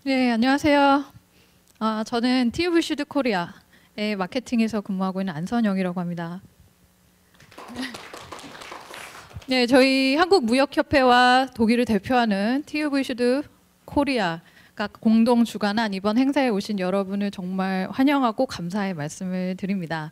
네, 안녕하세요. 저는 TUV 슈드 코리아의 마케팅에서 근무하고 있는 안선영이라고 합니다. 네, 저희 한국무역협회와 독일을 대표하는 TUV 슈드 코리아가 공동 주관한 이번 행사에 오신 여러분을 정말 환영하고 감사의 말씀을 드립니다.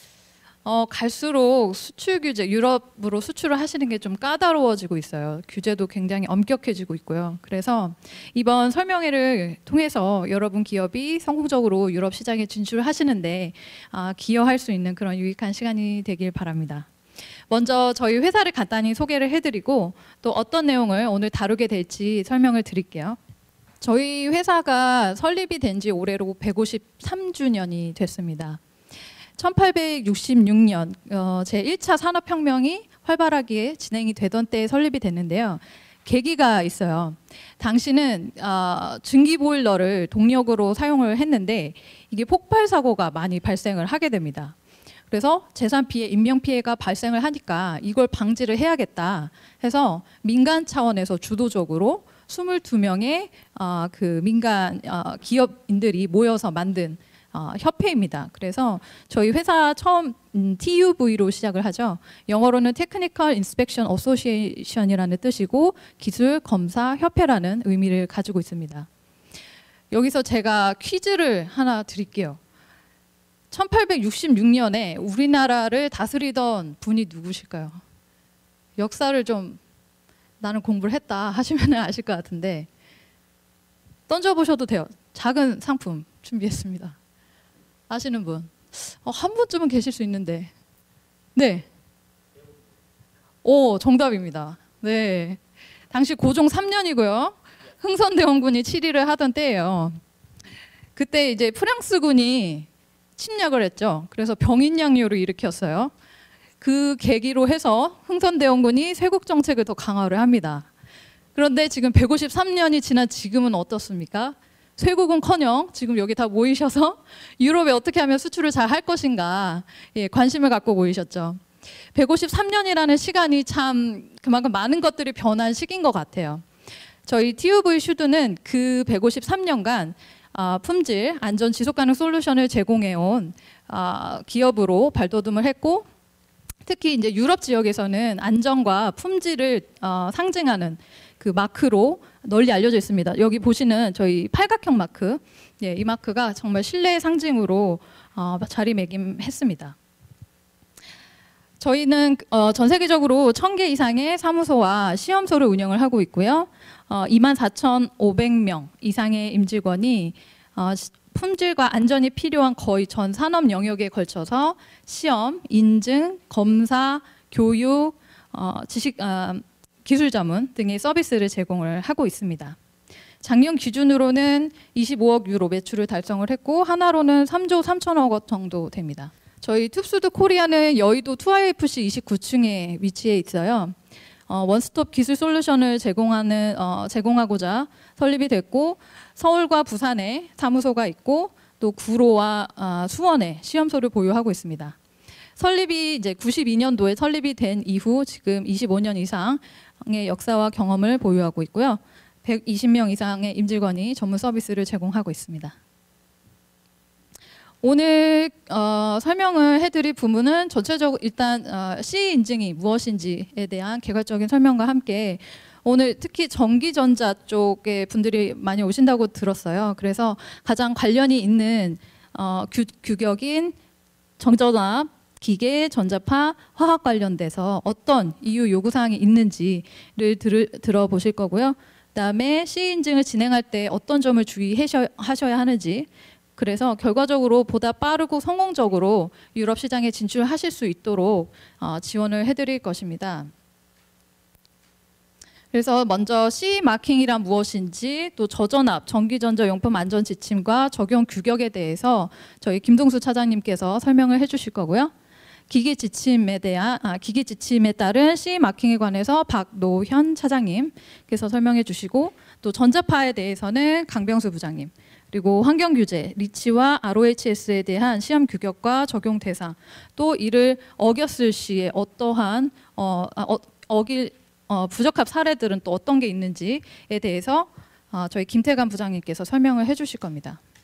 갈수록 수출 규제, 유럽으로 수출을 하시는 게 좀 까다로워지고 있어요. 규제도 굉장히 엄격해지고 있고요. 그래서 이번 설명회를 통해서 여러분 기업이 성공적으로 유럽 시장에 진출하시는데 기여할 수 있는 그런 유익한 시간이 되길 바랍니다. 먼저 저희 회사를 간단히 소개를 해드리고 또 어떤 내용을 오늘 다루게 될지 설명을 드릴게요. 저희 회사가 설립이 된 지 올해로 153주년이 됐습니다. 1866년 제1차 산업혁명이 활발하게 진행이 되던 때에 설립이 됐는데요. 계기가 있어요. 당시는 증기보일러를 동력으로 사용을 했는데 이게 폭발 사고가 많이 발생을 하게 됩니다. 그래서 재산 피해, 인명 피해가 발생을 하니까 이걸 방지를 해야겠다 해서 민간 차원에서 주도적으로 22명의 그 민간 기업인들이 모여서 만든 협회입니다. 그래서 저희 회사 처음 TUV로 시작을 하죠. 영어로는 Technical Inspection Association이라는 뜻이고 기술 검사 협회라는 의미를 가지고 있습니다. 여기서 제가 퀴즈를 하나 드릴게요. 1866년에 우리나라를 다스리던 분이 누구실까요? 역사를 좀 나는 공부를 했다 하시면 아실 것 같은데 던져보셔도 돼요. 작은 상품 준비했습니다. 아시는 분? 한 분쯤은 계실 수 있는데. 네. 오, 정답입니다. 네. 당시 고종 3년이고요. 흥선대원군이 치리를 하던 때예요. 그때 이제 프랑스군이 침략을 했죠. 그래서 병인양요를 일으켰어요. 그 계기로 해서 흥선대원군이 쇄국 정책을 더 강화를 합니다. 그런데 지금 153년이 지난 지금은 어떻습니까? 쇄국은커녕 지금 여기 다 모이셔서 유럽에 어떻게 하면 수출을 잘 할 것인가 관심을 갖고 모이셨죠. 153년이라는 시간이 참 그만큼 많은 것들이 변한 시기인 것 같아요. 저희 TUV 슈드는 그 153년간 품질, 안전, 지속가능 솔루션을 제공해온 기업으로 발돋움을 했고 특히 이제 유럽 지역에서는 안전과 품질을 상징하는 그 마크로 널리 알려져 있습니다. 여기 보시는 저희 팔각형 마크, 이 마크가 정말 신뢰의 상징으로 자리매김했습니다. 저희는 전 세계적으로 1000개 이상의 사무소와 시험소를 운영을 하고 있고요. 24,500명 이상의 임직원이 품질과 안전이 필요한 거의 전 산업 영역에 걸쳐서 시험, 인증, 검사, 교육, 기술 자문 등의 서비스를 제공을 하고 있습니다. 작년 기준으로는 25억 유로 매출을 달성을 했고 하나로는 3조 3천억 원 정도 됩니다. 저희 툽스드 코리아는 여의도 2IFC 29층에 위치해 있어요. 원스톱 기술 솔루션을 제공하고자 설립이 됐고 서울과 부산에 사무소가 있고 또 구로와 수원에 시험소를 보유하고 있습니다. 설립이 이제 92년도에 설립이 된 이후 지금 25년 이상의 역사와 경험을 보유하고 있고요. 120명 이상의 임직원이 전문 서비스를 제공하고 있습니다. 오늘 설명을 해드릴 부분은 전체적으로 일단 CE 인증이 무엇인지에 대한 개괄적인 설명과 함께 오늘 특히 전기전자 쪽의 분들이 많이 오신다고 들었어요. 그래서 가장 관련이 있는 규격인 정전압, 기계, 전자파, 화학 관련돼서 어떤 이유 요구사항이 있는지를 들어보실 거고요. 그다음에 CE 인증을 진행할 때 어떤 점을 주의하셔야 하는지 그래서 결과적으로 보다 빠르고 성공적으로 유럽 시장에 진출하실 수 있도록 지원을 해드릴 것입니다. 그래서 먼저 CE 마킹이란 무엇인지 또 저전압, 전기전자용품 안전 지침과 적용 규격에 대해서 저희 김동수 차장님께서 설명을 해주실 거고요. 기계 지침에 따른 CE 마킹에 관해서 박노현 차장님께서 설명해 주시고 또 전자파에 대해서는 강병수 부장님 그리고 환경규제, 리치와 ROHS에 대한 시험 규격과 적용 대상 또 이를 어겼을 시에 어떠한 부적합 사례들은 또 어떤 게 있는지에 대해서 저희 김태관 부장님께서 설명을 해주실 겁니다.